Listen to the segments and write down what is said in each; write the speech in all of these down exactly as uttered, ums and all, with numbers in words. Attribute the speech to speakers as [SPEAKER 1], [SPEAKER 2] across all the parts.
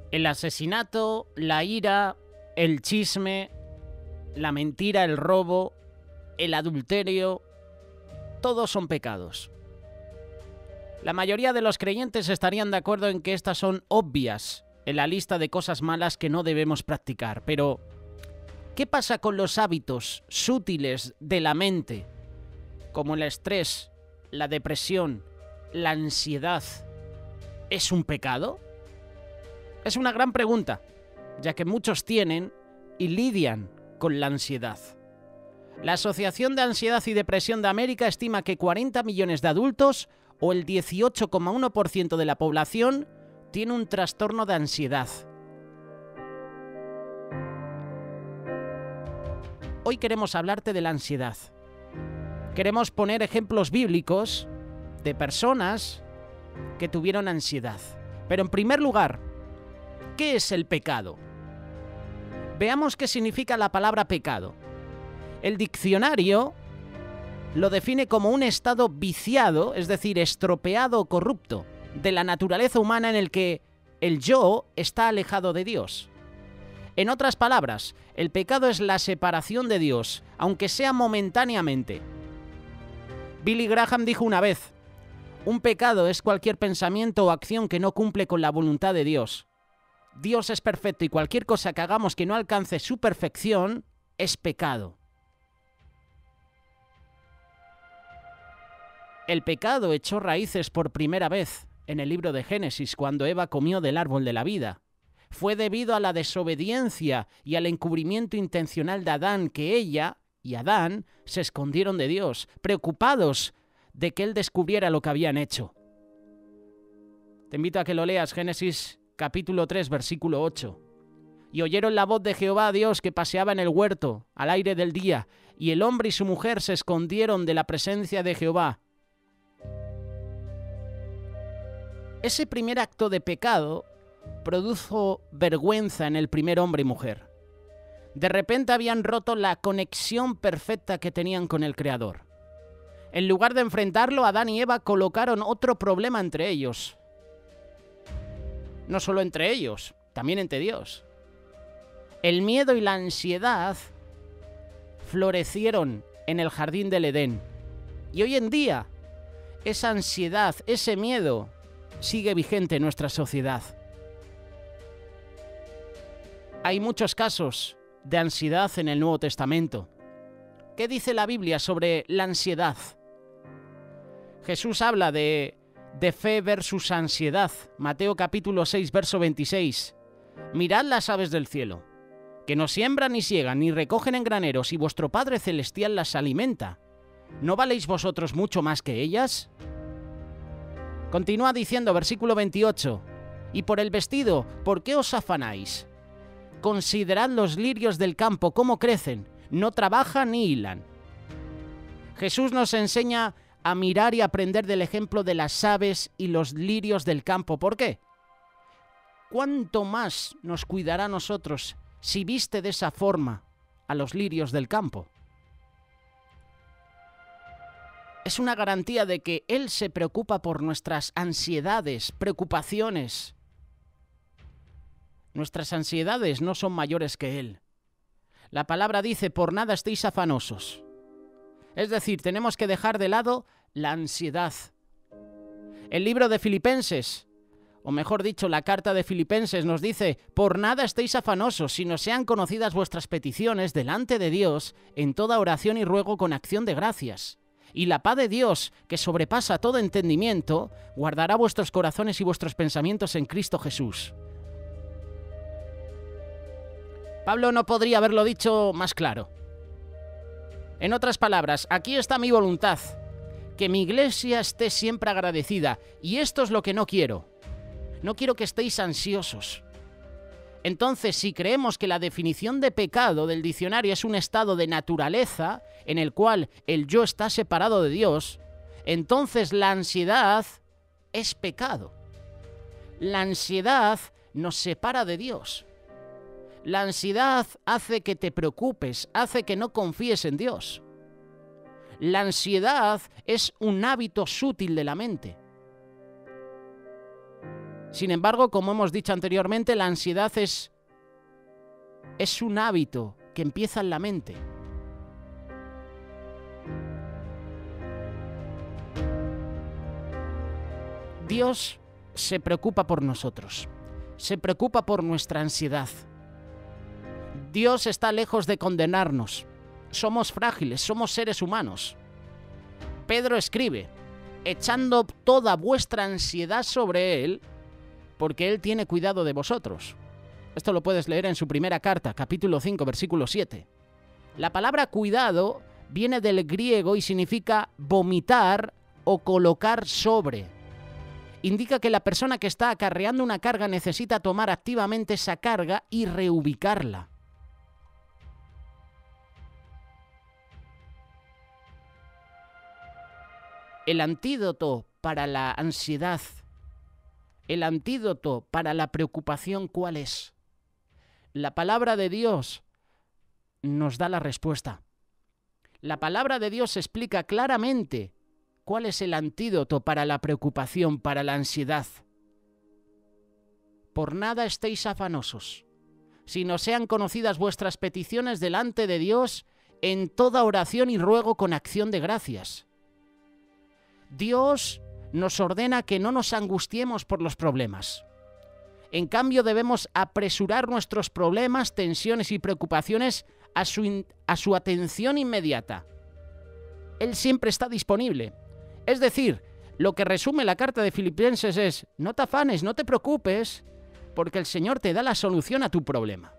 [SPEAKER 1] El asesinato, la ira, el chisme, la mentira, el robo, el adulterio, todos son pecados. La mayoría de los creyentes estarían de acuerdo en que estas son obvias en la lista de cosas malas que no debemos practicar. Pero, ¿qué pasa con los hábitos sutiles de la mente, como el estrés, la depresión, la ansiedad? ¿Es un pecado? Es una gran pregunta, ya que muchos tienen y lidian con la ansiedad. La Asociación de Ansiedad y Depresión de América estima que cuarenta millones de adultos, o el dieciocho coma uno por ciento de la población, tiene un trastorno de ansiedad. Hoy queremos hablarte de la ansiedad. Queremos poner ejemplos bíblicos de personas que tuvieron ansiedad. Pero en primer lugar, ¿qué es el pecado? Veamos qué significa la palabra pecado. El diccionario lo define como un estado viciado, es decir, estropeado o corrupto, de la naturaleza humana en el que el yo está alejado de Dios. En otras palabras, el pecado es la separación de Dios, aunque sea momentáneamente. Billy Graham dijo una vez: un pecado es cualquier pensamiento o acción que no cumple con la voluntad de Dios. Dios es perfecto y cualquier cosa que hagamos que no alcance su perfección es pecado. El pecado echó raíces por primera vez en el libro de Génesis, cuando Eva comió del árbol de la vida. Fue debido a la desobediencia y al encubrimiento intencional de Adán que ella y Adán se escondieron de Dios, preocupados de que él descubriera lo que habían hecho. Te invito a que lo leas, Génesis capítulo tres, versículo ocho. Y oyeron la voz de Jehová Dios que paseaba en el huerto al aire del día, y el hombre y su mujer se escondieron de la presencia de Jehová. Ese primer acto de pecado produjo vergüenza en el primer hombre y mujer. De repente habían roto la conexión perfecta que tenían con el Creador. En lugar de enfrentarlo, Adán y Eva colocaron otro problema entre ellos. No solo entre ellos, también entre Dios. El miedo y la ansiedad florecieron en el jardín del Edén. Y hoy en día, esa ansiedad, ese miedo, sigue vigente en nuestra sociedad. Hay muchos casos de ansiedad en el Nuevo Testamento. ¿Qué dice la Biblia sobre la ansiedad? Jesús habla de, de fe versus ansiedad. Mateo capítulo seis, verso veintiséis. Mirad las aves del cielo, que no siembran ni siegan ni recogen en graneros, y vuestro Padre Celestial las alimenta. ¿No valéis vosotros mucho más que ellas? Continúa diciendo, versículo veintiocho, y por el vestido, ¿por qué os afanáis? Considerad los lirios del campo, cómo crecen, no trabajan ni hilan. Jesús nos enseña a mirar y aprender del ejemplo de las aves y los lirios del campo. ¿Por qué? ¿Cuánto más nos cuidará a nosotros si viste de esa forma a los lirios del campo? Es una garantía de que Él se preocupa por nuestras ansiedades, preocupaciones. Nuestras ansiedades no son mayores que Él. La palabra dice, por nada estéis afanosos. Es decir, tenemos que dejar de lado la ansiedad. El libro de Filipenses, o mejor dicho, la carta de Filipenses nos dice, por nada estéis afanosos, sino sean conocidas vuestras peticiones delante de Dios en toda oración y ruego con acción de gracias. Y la paz de Dios, que sobrepasa todo entendimiento, guardará vuestros corazones y vuestros pensamientos en Cristo Jesús. Pablo no podría haberlo dicho más claro. En otras palabras, aquí está mi voluntad, que mi iglesia esté siempre agradecida, y esto es lo que no quiero. No quiero que estéis ansiosos. Entonces, si creemos que la definición de pecado del diccionario es un estado de naturaleza en el cual el yo está separado de Dios, entonces la ansiedad es pecado. La ansiedad nos separa de Dios. La ansiedad hace que te preocupes, hace que no confíes en Dios. La ansiedad es un hábito sutil de la mente. Sin embargo, como hemos dicho anteriormente, la ansiedad es, es un hábito que empieza en la mente. Dios se preocupa por nosotros, se preocupa por nuestra ansiedad. Dios está lejos de condenarnos. Somos frágiles, somos seres humanos. Pedro escribe, echando toda vuestra ansiedad sobre Él, porque Él tiene cuidado de vosotros. Esto lo puedes leer en su primera carta, capítulo cinco, versículo siete. La palabra cuidado viene del griego y significa vomitar o colocar sobre. Indica que la persona que está acarreando una carga necesita tomar activamente esa carga y reubicarla. El antídoto para la ansiedad, el antídoto para la preocupación, ¿cuál es? La palabra de Dios nos da la respuesta. La palabra de Dios explica claramente cuál es el antídoto para la preocupación, para la ansiedad. Por nada estéis afanosos, sino sean conocidas vuestras peticiones delante de Dios en toda oración y ruego con acción de gracias. Dios nos ordena que no nos angustiemos por los problemas. En cambio, debemos apresurar nuestros problemas, tensiones y preocupaciones a su, a su atención inmediata. Él siempre está disponible. Es decir, lo que resume la carta de Filipenses es, no te afanes, no te preocupes, porque el Señor te da la solución a tu problema.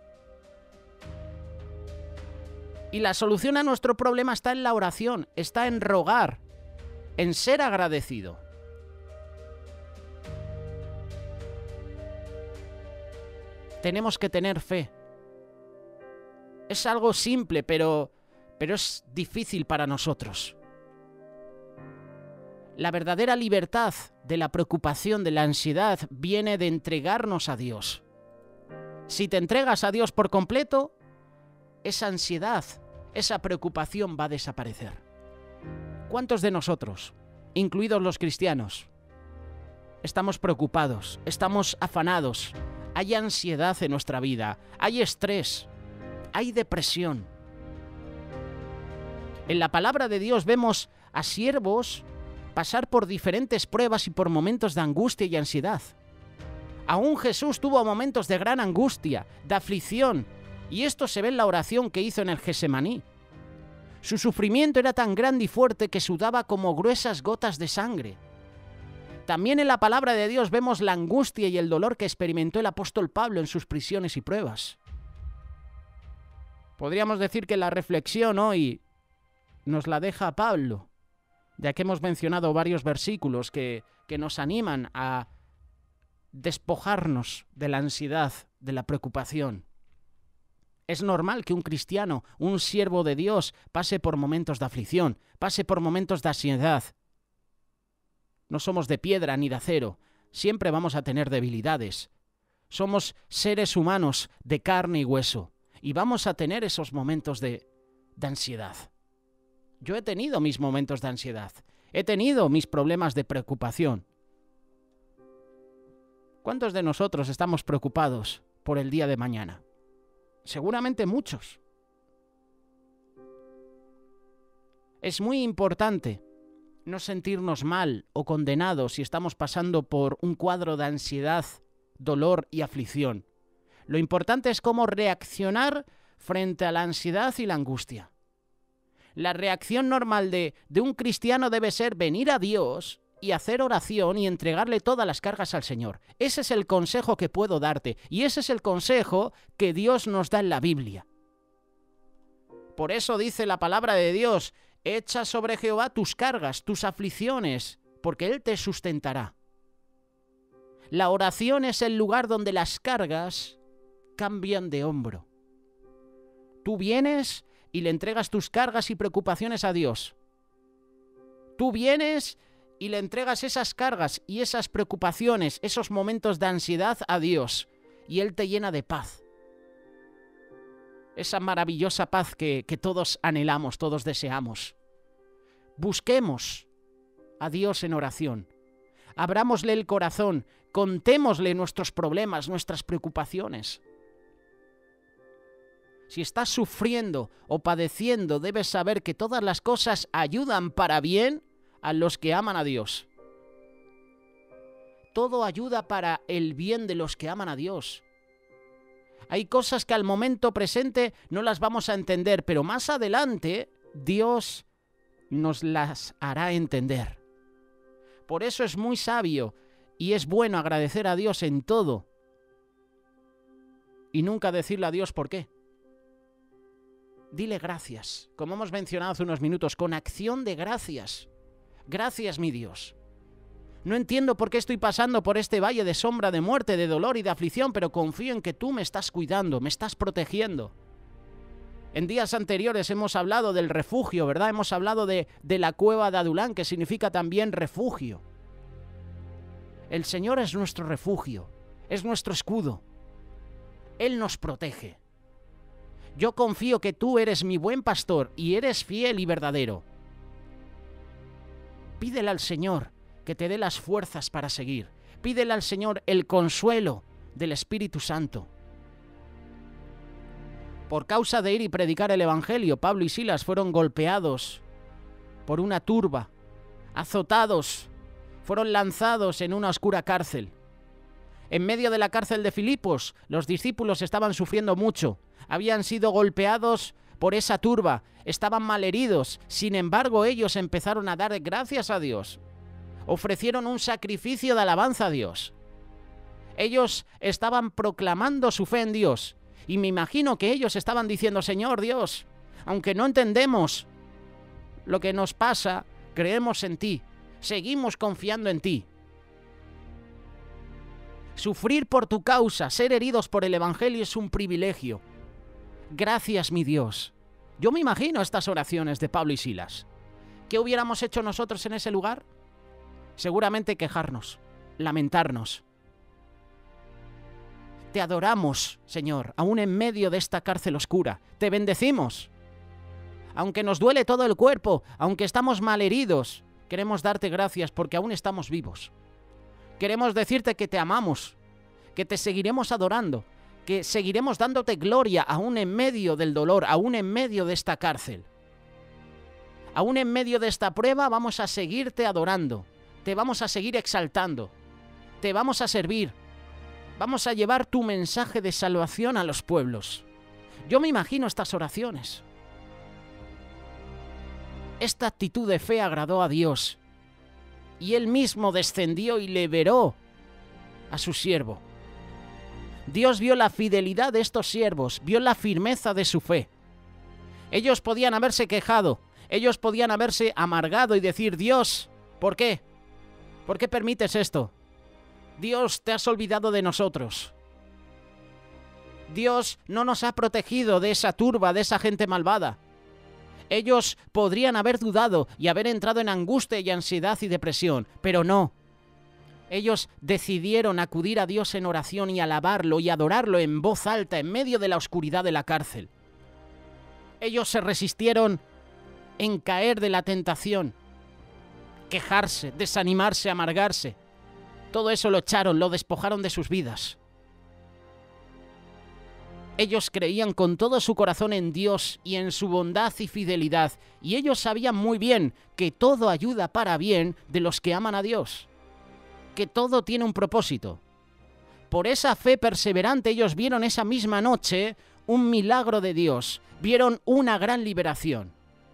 [SPEAKER 1] Y la solución a nuestro problema está en la oración, está en rogar, en ser agradecido. Tenemos que tener fe. Es algo simple, pero, pero es difícil para nosotros. La verdadera libertad de la preocupación, de la ansiedad, viene de entregarnos a Dios. Si te entregas a Dios por completo, esa ansiedad, esa preocupación va a desaparecer. ¿Cuántos de nosotros, incluidos los cristianos, estamos preocupados, estamos afanados? Hay ansiedad en nuestra vida, hay estrés, hay depresión. En la palabra de Dios vemos a siervos pasar por diferentes pruebas y por momentos de angustia y ansiedad. Aún Jesús tuvo momentos de gran angustia, de aflicción, y esto se ve en la oración que hizo en el Getsemaní. Su sufrimiento era tan grande y fuerte que sudaba como gruesas gotas de sangre. También en la palabra de Dios vemos la angustia y el dolor que experimentó el apóstol Pablo en sus prisiones y pruebas. Podríamos decir que la reflexión hoy nos la deja Pablo, ya que hemos mencionado varios versículos que, que nos animan a despojarnos de la ansiedad, de la preocupación. Es normal que un cristiano, un siervo de Dios, pase por momentos de aflicción, pase por momentos de ansiedad. No somos de piedra ni de acero, siempre vamos a tener debilidades. Somos seres humanos de carne y hueso, y vamos a tener esos momentos de, de ansiedad. Yo he tenido mis momentos de ansiedad, he tenido mis problemas de preocupación. ¿Cuántos de nosotros estamos preocupados por el día de mañana? Seguramente muchos. Es muy importante no sentirnos mal o condenados si estamos pasando por un cuadro de ansiedad, dolor y aflicción. Lo importante es cómo reaccionar frente a la ansiedad y la angustia. La reacción normal de, de un cristiano debe ser venir a Dios y hacer oración y entregarle todas las cargas al Señor. Ese es el consejo que puedo darte y ese es el consejo que Dios nos da en la Biblia. Por eso dice la palabra de Dios, echa sobre Jehová tus cargas, tus aflicciones, porque Él te sustentará. La oración es el lugar donde las cargas cambian de hombro. Tú vienes y le entregas tus cargas y preocupaciones a Dios. Tú vienes y le entregas esas cargas y esas preocupaciones, esos momentos de ansiedad a Dios, y Él te llena de paz. Esa maravillosa paz que, que todos anhelamos, todos deseamos. Busquemos a Dios en oración. Abrámosle el corazón, Contémosle nuestros problemas, nuestras preocupaciones. Si estás sufriendo o padeciendo, debes saber que todas las cosas ayudan para bien a los que aman a Dios. Todo ayuda para el bien de los que aman a Dios. Hay cosas que al momento presente no las vamos a entender, pero más adelante Dios nos las hará entender. Por eso es muy sabio y es bueno agradecer a Dios en todo y nunca decirle a Dios por qué. Dile gracias, como hemos mencionado hace unos minutos, con acción de gracias. Gracias, mi Dios. No entiendo por qué estoy pasando por este valle de sombra, de muerte, de dolor y de aflicción, pero confío en que tú me estás cuidando, me estás protegiendo. En días anteriores hemos hablado del refugio, ¿verdad? Hemos hablado de, de la cueva de Adulán, que significa también refugio. El Señor es nuestro refugio, es nuestro escudo. Él nos protege. Yo confío que tú eres mi buen pastor y eres fiel y verdadero. Pídele al Señor que te dé las fuerzas para seguir. Pídele al Señor el consuelo del Espíritu Santo. Por causa de ir y predicar el Evangelio, Pablo y Silas fueron golpeados por una turba, azotados, fueron lanzados en una oscura cárcel. En medio de la cárcel de Filipos, los discípulos estaban sufriendo mucho. Habían sido golpeados por esa turba, estaban malheridos. Sin embargo, ellos empezaron a dar gracias a Dios. Ofrecieron un sacrificio de alabanza a Dios. Ellos estaban proclamando su fe en Dios. Y me imagino que ellos estaban diciendo, Señor Dios, aunque no entendemos lo que nos pasa, creemos en ti, seguimos confiando en ti. Sufrir por tu causa, ser heridos por el Evangelio es un privilegio. Gracias, mi Dios. Yo me imagino estas oraciones de Pablo y Silas. ¿Qué hubiéramos hecho nosotros en ese lugar? Seguramente quejarnos, lamentarnos. Te adoramos, Señor, aún en medio de esta cárcel oscura. Te bendecimos. Aunque nos duele todo el cuerpo, aunque estamos malheridos, queremos darte gracias porque aún estamos vivos. Queremos decirte que te amamos, que te seguiremos adorando, que seguiremos dándote gloria aún en medio del dolor, aún en medio de esta cárcel. Aún en medio de esta prueba vamos a seguirte adorando, te vamos a seguir exaltando, te vamos a servir, vamos a llevar tu mensaje de salvación a los pueblos. Yo me imagino estas oraciones. Esta actitud de fe agradó a Dios. Y Él mismo descendió y liberó a su siervo. Dios vio la fidelidad de estos siervos, vio la firmeza de su fe. Ellos podían haberse quejado, ellos podían haberse amargado y decir, Dios, ¿por qué? ¿Por qué permites esto? Dios, te has olvidado de nosotros. Dios no nos ha protegido de esa turba, de esa gente malvada. Ellos podrían haber dudado y haber entrado en angustia y ansiedad y depresión, pero no. Ellos decidieron acudir a Dios en oración y alabarlo y adorarlo en voz alta en medio de la oscuridad de la cárcel. Ellos se resistieron en caer de la tentación, quejarse, desanimarse, amargarse. Todo eso lo echaron, lo despojaron de sus vidas. Ellos creían con todo su corazón en Dios y en su bondad y fidelidad, y ellos sabían muy bien que todo ayuda para bien de los que aman a Dios, que todo tiene un propósito. Por esa fe perseverante ellos vieron esa misma noche un milagro de Dios, vieron una gran liberación.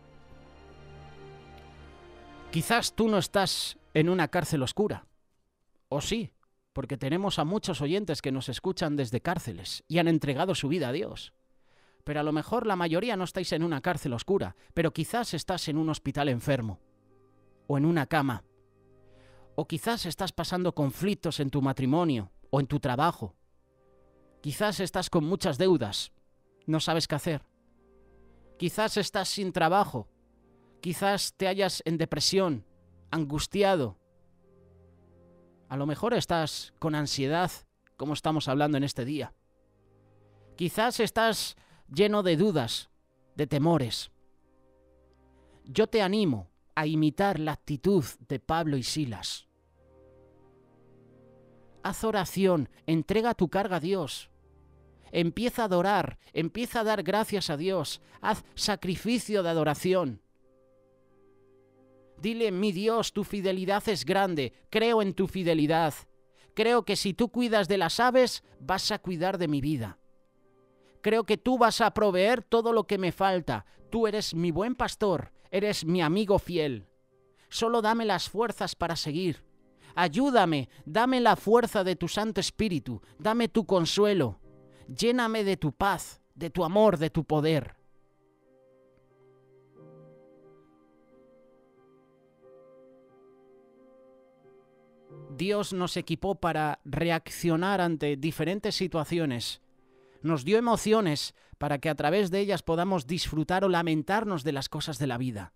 [SPEAKER 1] Quizás tú no estás en una cárcel oscura, o sí, porque tenemos a muchos oyentes que nos escuchan desde cárceles y han entregado su vida a Dios. Pero a lo mejor la mayoría no estáis en una cárcel oscura, pero quizás estás en un hospital enfermo, o en una cama, o quizás estás pasando conflictos en tu matrimonio o en tu trabajo. Quizás estás con muchas deudas, no sabes qué hacer. Quizás estás sin trabajo, quizás te hallas en depresión, angustiado. A lo mejor estás con ansiedad, como estamos hablando en este día. Quizás estás lleno de dudas, de temores. Yo te animo a imitar la actitud de Pablo y Silas. haz oración, entrega tu carga a Dios. Empieza a adorar, empieza a dar gracias a Dios, haz sacrificio de adoración. Dile, mi Dios, tu fidelidad es grande, creo en tu fidelidad. Creo que si tú cuidas de las aves, vas a cuidar de mi vida. Creo que tú vas a proveer todo lo que me falta. Tú eres mi buen pastor, eres mi amigo fiel. Solo dame las fuerzas para seguir. Ayúdame, dame la fuerza de tu Santo Espíritu, dame tu consuelo. Lléname de tu paz, de tu amor, de tu poder. Dios nos equipó para reaccionar ante diferentes situaciones. Nos dio emociones para que a través de ellas podamos disfrutar o lamentarnos de las cosas de la vida.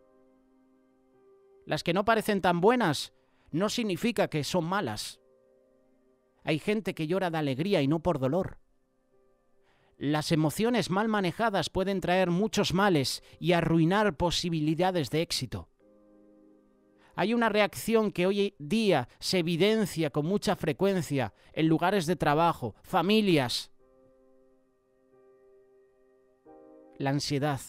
[SPEAKER 1] Las que no parecen tan buenas no significa que son malas. Hay gente que llora de alegría y no por dolor. Las emociones mal manejadas pueden traer muchos males y arruinar posibilidades de éxito. Hay una reacción que hoy día se evidencia con mucha frecuencia en lugares de trabajo, familias. La ansiedad.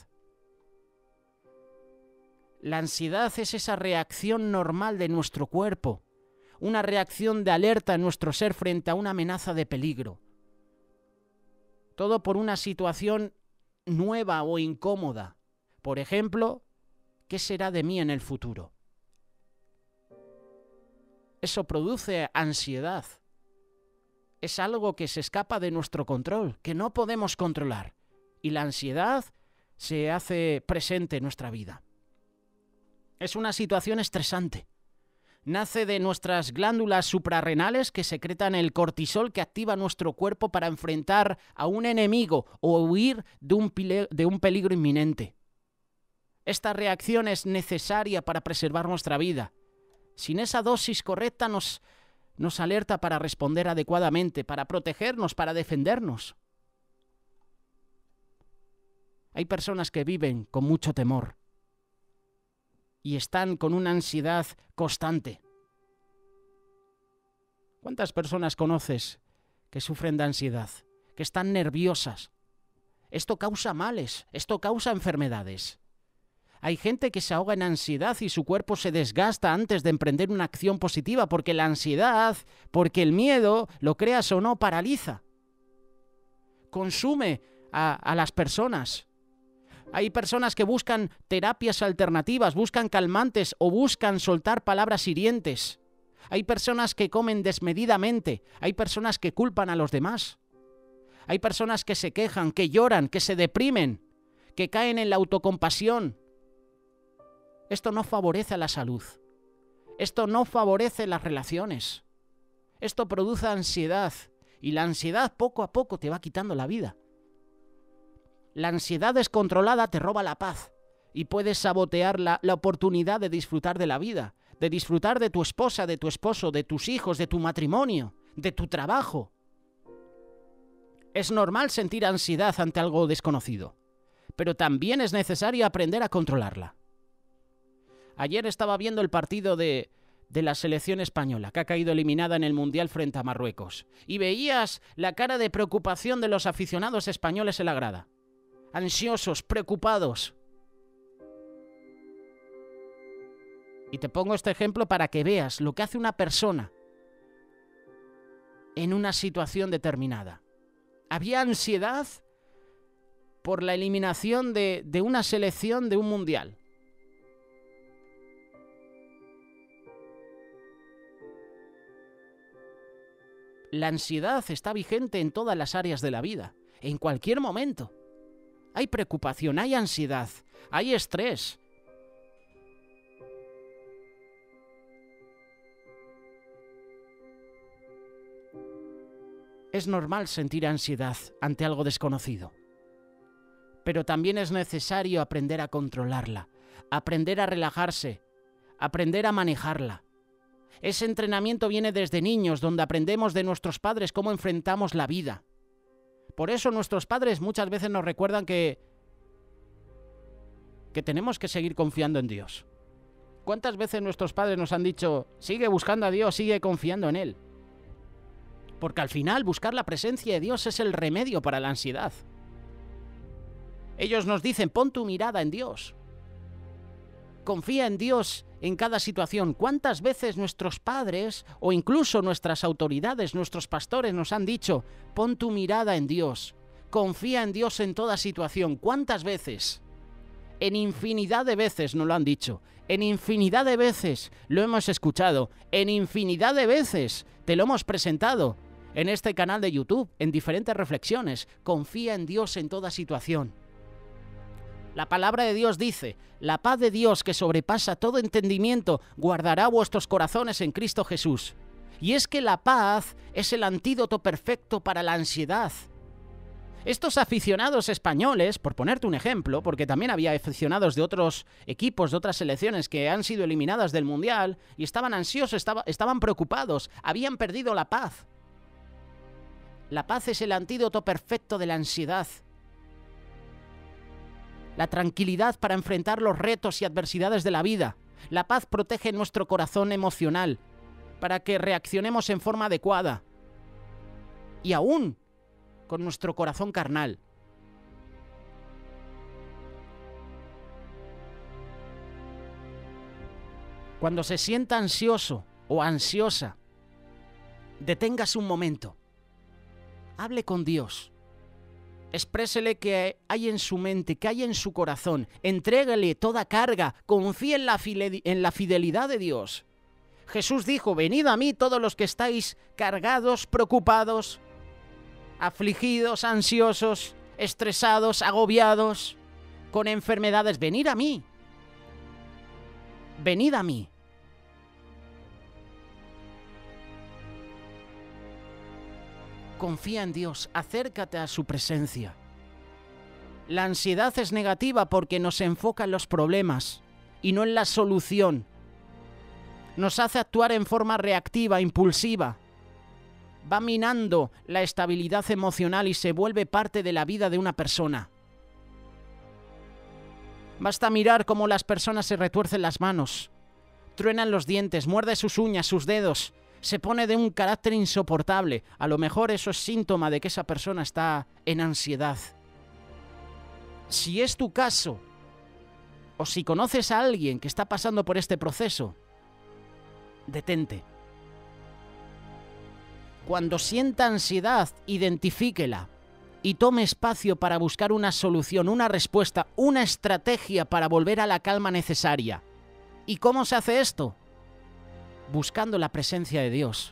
[SPEAKER 1] La ansiedad es esa reacción normal de nuestro cuerpo, una reacción de alerta en nuestro ser frente a una amenaza de peligro. Todo por una situación nueva o incómoda. Por ejemplo, ¿qué será de mí en el futuro? Eso produce ansiedad. Es algo que se escapa de nuestro control, que no podemos controlar. Y la ansiedad se hace presente en nuestra vida. Es una situación estresante. Nace de nuestras glándulas suprarrenales que secretan el cortisol que activa nuestro cuerpo para enfrentar a un enemigo o huir de un, de un peligro inminente. Esta reacción es necesaria para preservar nuestra vida. Sin esa dosis correcta nos, nos alerta para responder adecuadamente, para protegernos, para defendernos. Hay personas que viven con mucho temor y están con una ansiedad constante. ¿Cuántas personas conoces que sufren de ansiedad, que están nerviosas? Esto causa males, esto causa enfermedades. Hay gente que se ahoga en ansiedad y su cuerpo se desgasta antes de emprender una acción positiva porque la ansiedad, porque el miedo, lo creas o no, paraliza. Consume a, a las personas. Hay personas que buscan terapias alternativas, buscan calmantes o buscan soltar palabras hirientes. Hay personas que comen desmedidamente. Hay personas que culpan a los demás. Hay personas que se quejan, que lloran, que se deprimen, que caen en la autocompasión. Esto no favorece a la salud. Esto no favorece las relaciones. Esto produce ansiedad. Y la ansiedad poco a poco te va quitando la vida. La ansiedad descontrolada te roba la paz y puedes sabotear la, la oportunidad de disfrutar de la vida, de disfrutar de tu esposa, de tu esposo, de tus hijos, de tu matrimonio, de tu trabajo. Es normal sentir ansiedad ante algo desconocido, pero también es necesario aprender a controlarla. Ayer estaba viendo el partido de, de la selección española, que ha caído eliminada en el Mundial frente a Marruecos, y veías la cara de preocupación de los aficionados españoles en la grada. Ansiosos, preocupados. Y te pongo este ejemplo para que veas lo que hace una persona en una situación determinada. Había ansiedad por la eliminación de, de una selección de un mundial. La ansiedad está vigente en todas las áreas de la vida, en cualquier momento. Hay preocupación, hay ansiedad, hay estrés. Es normal sentir ansiedad ante algo desconocido, pero también es necesario aprender a controlarla, aprender a relajarse, aprender a manejarla. Ese entrenamiento viene desde niños, donde aprendemos de nuestros padres cómo enfrentamos la vida. Por eso nuestros padres muchas veces nos recuerdan que, que tenemos que seguir confiando en Dios. ¿Cuántas veces nuestros padres nos han dicho, sigue buscando a Dios, sigue confiando en Él? Porque al final buscar la presencia de Dios es el remedio para la ansiedad. Ellos nos dicen, pon tu mirada en Dios. Confía en Dios en cada situación. ¿Cuántas veces nuestros padres o incluso nuestras autoridades, nuestros pastores nos han dicho, pon tu mirada en Dios, confía en Dios en toda situación? ¿Cuántas veces? En infinidad de veces nos lo han dicho. En infinidad de veces lo hemos escuchado. En infinidad de veces te lo hemos presentado en este canal de YouTube, en diferentes reflexiones. Confía en Dios en toda situación. La palabra de Dios dice, la paz de Dios que sobrepasa todo entendimiento guardará vuestros corazones en Cristo Jesús. Y es que la paz es el antídoto perfecto para la ansiedad. Estos aficionados españoles, por ponerte un ejemplo, porque también había aficionados de otros equipos, de otras selecciones que han sido eliminadas del Mundial y estaban ansiosos, estaba, estaban preocupados, habían perdido la paz. La paz es el antídoto perfecto de la ansiedad. La tranquilidad para enfrentar los retos y adversidades de la vida. La paz protege nuestro corazón emocional para que reaccionemos en forma adecuada. Y aún con nuestro corazón carnal. Cuando se sienta ansioso o ansiosa, deténgase un momento. Hable con Dios. Exprésele qué hay en su mente, qué hay en su corazón. Entrégale toda carga. Confíe en la, en la fidelidad de Dios. Jesús dijo, venid a mí todos los que estáis cargados, preocupados, afligidos, ansiosos, estresados, agobiados, con enfermedades. Venid a mí. Venid a mí. Confía en Dios, acércate a su presencia. La ansiedad es negativa porque nos enfoca en los problemas y no en la solución. Nos hace actuar en forma reactiva, impulsiva. Va minando la estabilidad emocional y se vuelve parte de la vida de una persona. Basta mirar cómo las personas se retuercen las manos, truenan los dientes, muerde sus uñas, sus dedos, se pone de un carácter insoportable. A lo mejor eso es síntoma de que esa persona está en ansiedad. Si es tu caso, o si conoces a alguien que está pasando por este proceso, detente. Cuando sienta ansiedad, identifíquela y tome espacio para buscar una solución, una respuesta, una estrategia para volver a la calma necesaria. ¿Y cómo se hace esto? Buscando la presencia de Dios.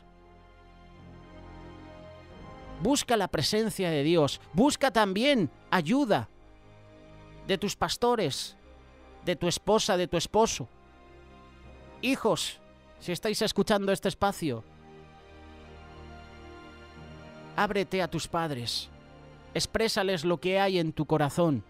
[SPEAKER 1] Busca la presencia de Dios. Busca también ayuda de tus pastores, de tu esposa, de tu esposo. Hijos, si estáis escuchando este espacio, ábrete a tus padres. Exprésales lo que hay en tu corazón.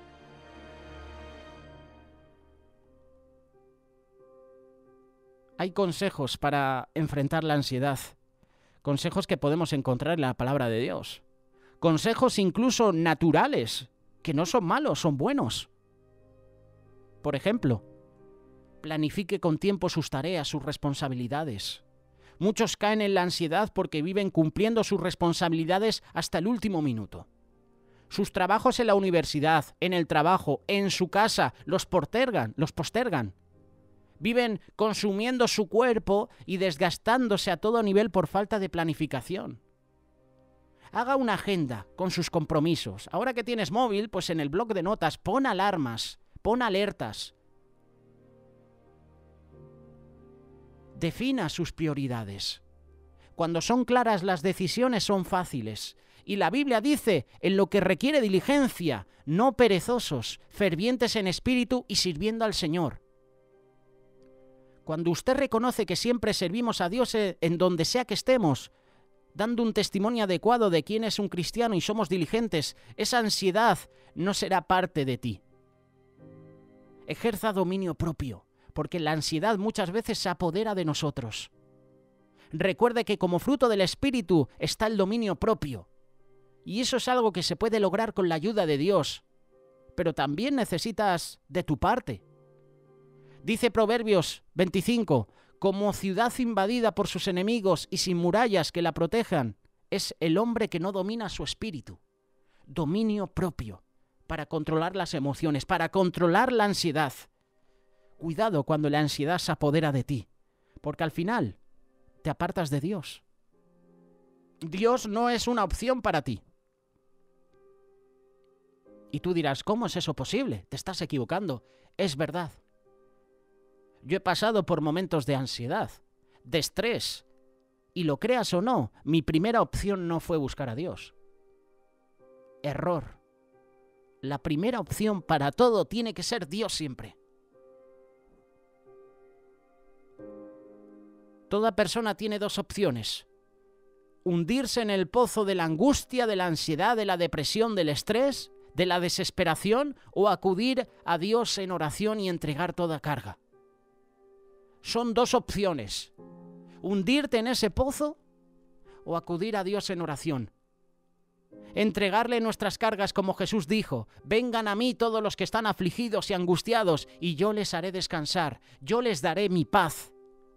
[SPEAKER 1] Hay consejos para enfrentar la ansiedad. Consejos que podemos encontrar en la palabra de Dios. Consejos incluso naturales, que no son malos, son buenos. Por ejemplo, planifique con tiempo sus tareas, sus responsabilidades. Muchos caen en la ansiedad porque viven cumpliendo sus responsabilidades hasta el último minuto. Sus trabajos en la universidad, en el trabajo, en su casa, los postergan, los postergan. Viven consumiendo su cuerpo y desgastándose a todo nivel por falta de planificación. Haga una agenda con sus compromisos. Ahora que tienes móvil, pues en el bloc de notas pon alarmas, pon alertas. Defina sus prioridades. Cuando son claras las decisiones son fáciles. Y la Biblia dice, en lo que requiere diligencia, no perezosos, fervientes en espíritu y sirviendo al Señor. Cuando usted reconoce que siempre servimos a Dios en donde sea que estemos, dando un testimonio adecuado de quién es un cristiano y somos diligentes, esa ansiedad no será parte de ti. Ejerza dominio propio, porque la ansiedad muchas veces se apodera de nosotros. Recuerde que como fruto del Espíritu está el dominio propio. Y eso es algo que se puede lograr con la ayuda de Dios. Pero también necesitas de tu parte. Dice Proverbios veinticinco, como ciudad invadida por sus enemigos y sin murallas que la protejan, es el hombre que no domina su espíritu. Dominio propio para controlar las emociones, para controlar la ansiedad. Cuidado cuando la ansiedad se apodera de ti, porque al final te apartas de Dios. Dios no es una opción para ti. Y tú dirás, ¿cómo es eso posible? Te estás equivocando. Es verdad. Yo he pasado por momentos de ansiedad, de estrés, y lo creas o no, mi primera opción no fue buscar a Dios. Error. La primera opción para todo tiene que ser Dios siempre. Toda persona tiene dos opciones: hundirse en el pozo de la angustia, de la ansiedad, de la depresión, del estrés, de la desesperación, o acudir a Dios en oración y entregar toda carga. Son dos opciones: hundirte en ese pozo o acudir a Dios en oración. Entregarle nuestras cargas como Jesús dijo: vengan a mí todos los que están afligidos y angustiados, y yo les haré descansar, yo les daré mi paz.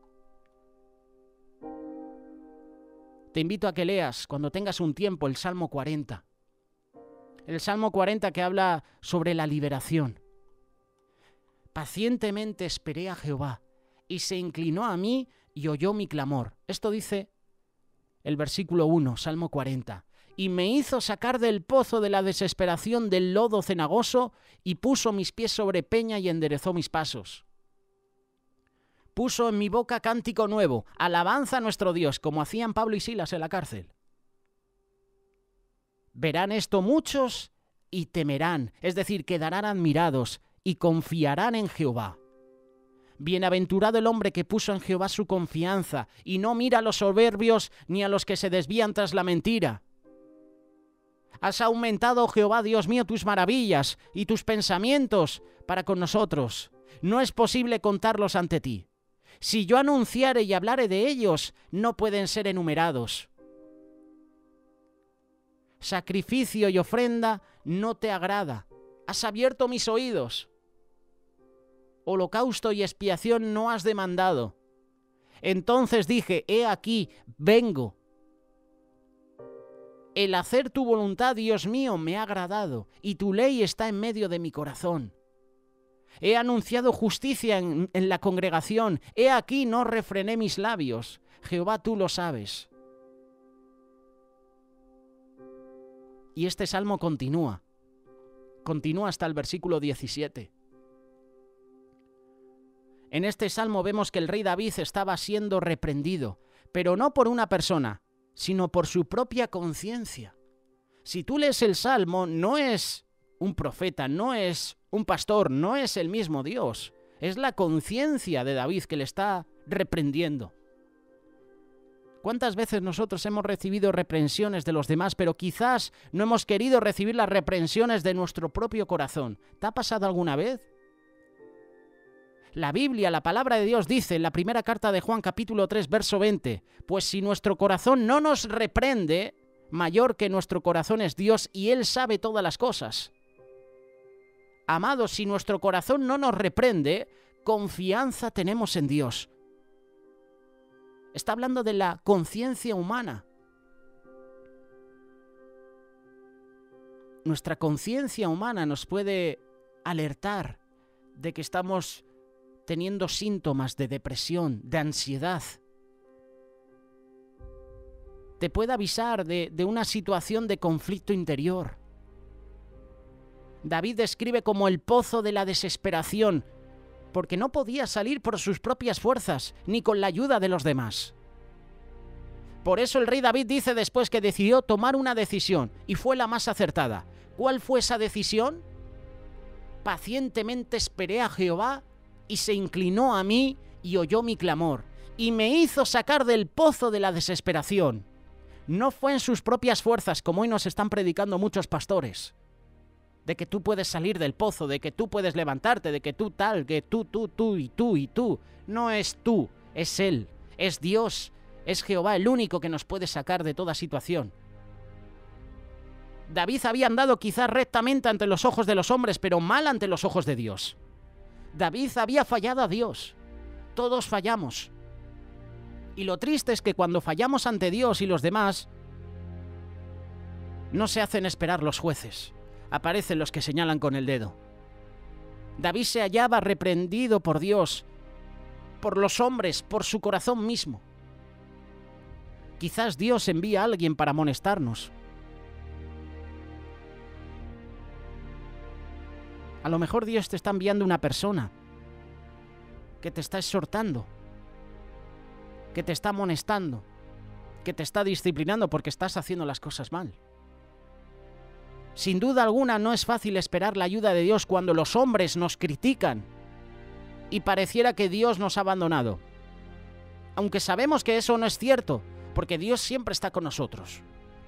[SPEAKER 1] Te invito a que leas, cuando tengas un tiempo, el Salmo cuarenta. El Salmo cuarenta que habla sobre la liberación. Pacientemente esperé a Jehová, y se inclinó a mí y oyó mi clamor. Esto dice el versículo uno, Salmo cuarenta. Y me hizo sacar del pozo de la desesperación, del lodo cenagoso, y puso mis pies sobre peña y enderezó mis pasos. Puso en mi boca cántico nuevo, alabanza a nuestro Dios, como hacían Pablo y Silas en la cárcel. Verán esto muchos y temerán, es decir, quedarán admirados y confiarán en Jehová. Bienaventurado el hombre que puso en Jehová su confianza y no mira a los soberbios ni a los que se desvían tras la mentira. Has aumentado, Jehová, Dios mío, tus maravillas y tus pensamientos para con nosotros. No es posible contarlos ante ti. Si yo anunciare y hablare de ellos, no pueden ser enumerados. Sacrificio y ofrenda no te agrada. Has abierto mis oídos. Holocausto y expiación no has demandado. Entonces dije, he aquí, vengo. El hacer tu voluntad, Dios mío, me ha agradado, y tu ley está en medio de mi corazón. He anunciado justicia en, en la congregación. He aquí, no refrené mis labios. Jehová, tú lo sabes. Y este salmo continúa. Continúa hasta el versículo diecisiete. En este salmo vemos que el rey David estaba siendo reprendido, pero no por una persona, sino por su propia conciencia. Si tú lees el salmo, no es un profeta, no es un pastor, no es el mismo Dios. Es la conciencia de David que le está reprendiendo. ¿Cuántas veces nosotros hemos recibido reprensiones de los demás, pero quizás no hemos querido recibir las reprensiones de nuestro propio corazón? ¿Te ha pasado alguna vez? La Biblia, la palabra de Dios dice en la primera carta de Juan capítulo tres, verso veinte, pues si nuestro corazón no nos reprende, mayor que nuestro corazón es Dios y Él sabe todas las cosas. Amados, si nuestro corazón no nos reprende, confianza tenemos en Dios. Está hablando de la conciencia humana. Nuestra conciencia humana nos puede alertar de que estamos teniendo síntomas de depresión, de ansiedad. Te puede avisar de, de una situación de conflicto interior. David describe como el pozo de la desesperación, porque no podía salir por sus propias fuerzas, ni con la ayuda de los demás. Por eso el rey David dice después que decidió tomar una decisión, y fue la más acertada. ¿Cuál fue esa decisión? Pacientemente esperé a Jehová, y se inclinó a mí, y oyó mi clamor, y me hizo sacar del pozo de la desesperación. No fue en sus propias fuerzas, como hoy nos están predicando muchos pastores, de que tú puedes salir del pozo, de que tú puedes levantarte, de que tú tal, que tú, tú, tú y tú y tú. No es tú, es Él, es Dios, es Jehová el único que nos puede sacar de toda situación. David había andado quizás rectamente ante los ojos de los hombres, pero mal ante los ojos de Dios. David había fallado a Dios. Todos fallamos. Y lo triste es que cuando fallamos ante Dios y los demás, No se hacen esperar los jueces. Aparecen los que señalan con el dedo. David se hallaba reprendido por Dios, por los hombres, por su corazón mismo. Quizás Dios envía a alguien para amonestarnos. A lo mejor Dios te está enviando una persona que te está exhortando, que te está amonestando, que te está disciplinando porque estás haciendo las cosas mal. Sin duda alguna no es fácil esperar la ayuda de Dios cuando los hombres nos critican y pareciera que Dios nos ha abandonado. Aunque sabemos que eso no es cierto, porque Dios siempre está con nosotros.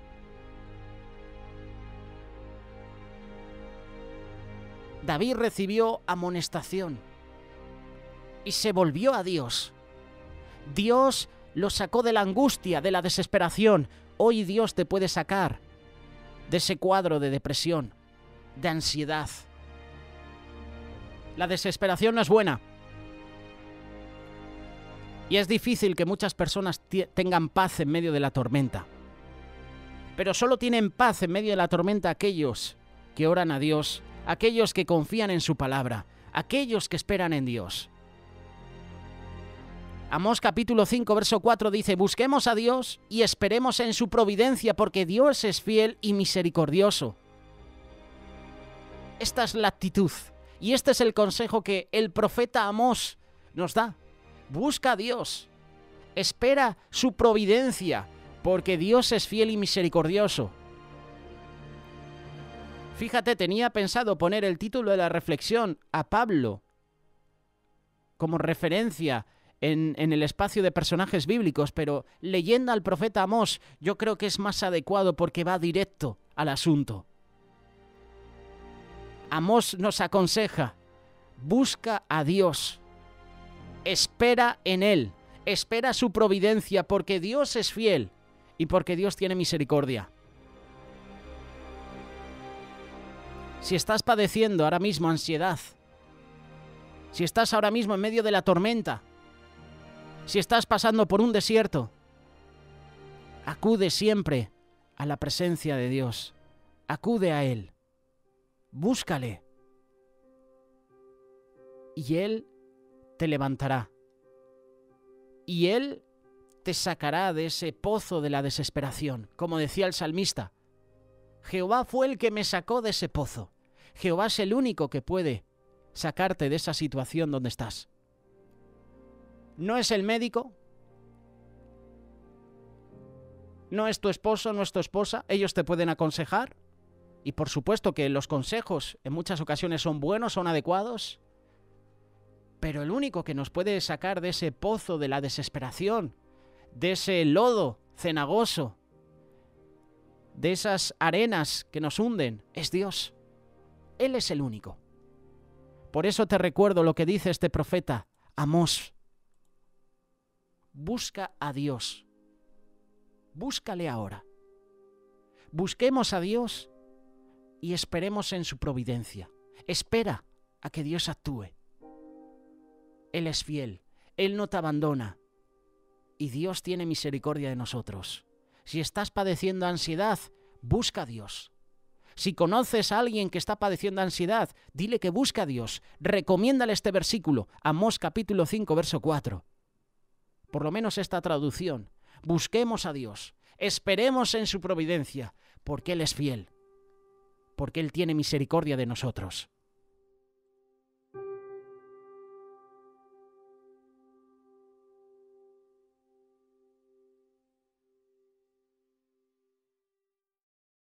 [SPEAKER 1] David recibió amonestación y se volvió a Dios. Dios lo sacó de la angustia, de la desesperación. Hoy Dios te puede sacar de ese cuadro de depresión, de ansiedad. La desesperación no es buena. Y es difícil que muchas personas tengan paz en medio de la tormenta. Pero solo tienen paz en medio de la tormenta aquellos que oran a Dios, aquellos que confían en su palabra, aquellos que esperan en Dios. Amós capítulo cinco, verso cuatro dice: busquemos a Dios y esperemos en su providencia, porque Dios es fiel y misericordioso. Esta es la actitud y este es el consejo que el profeta Amós nos da. Busca a Dios, espera su providencia, porque Dios es fiel y misericordioso. Fíjate, tenía pensado poner el título de la reflexión a Pablo como referencia en, en el espacio de personajes bíblicos, pero leyendo al profeta Amós yo creo que es más adecuado porque va directo al asunto. Amós nos aconseja: busca a Dios, espera en Él, espera su providencia, porque Dios es fiel y porque Dios tiene misericordia. Si estás padeciendo ahora mismo ansiedad, si estás ahora mismo en medio de la tormenta, si estás pasando por un desierto, acude siempre a la presencia de Dios, acude a Él, búscale y Él te levantará y Él te sacará de ese pozo de la desesperación. Como decía el salmista: Jehová fue el que me sacó de ese pozo. Jehová es el único que puede sacarte de esa situación donde estás. No es el médico, no es tu esposo, no es tu esposa. Ellos te pueden aconsejar y por supuesto que los consejos en muchas ocasiones son buenos, son adecuados, pero el único que nos puede sacar de ese pozo de la desesperación, de ese lodo cenagoso, de esas arenas que nos hunden, es Dios. Él es el único. Por eso te recuerdo lo que dice este profeta Amós: busca a Dios, búscale ahora. Busquemos a Dios y esperemos en su providencia. Espera a que Dios actúe. Él es fiel, Él no te abandona y Dios tiene misericordia de nosotros. Si estás padeciendo ansiedad, busca a Dios. Si conoces a alguien que está padeciendo ansiedad, dile que busca a Dios. Recomiéndale este versículo, Amós capítulo cinco, verso cuatro. Por lo menos esta traducción. Busquemos a Dios, esperemos en su providencia, porque Él es fiel, porque Él tiene misericordia de nosotros.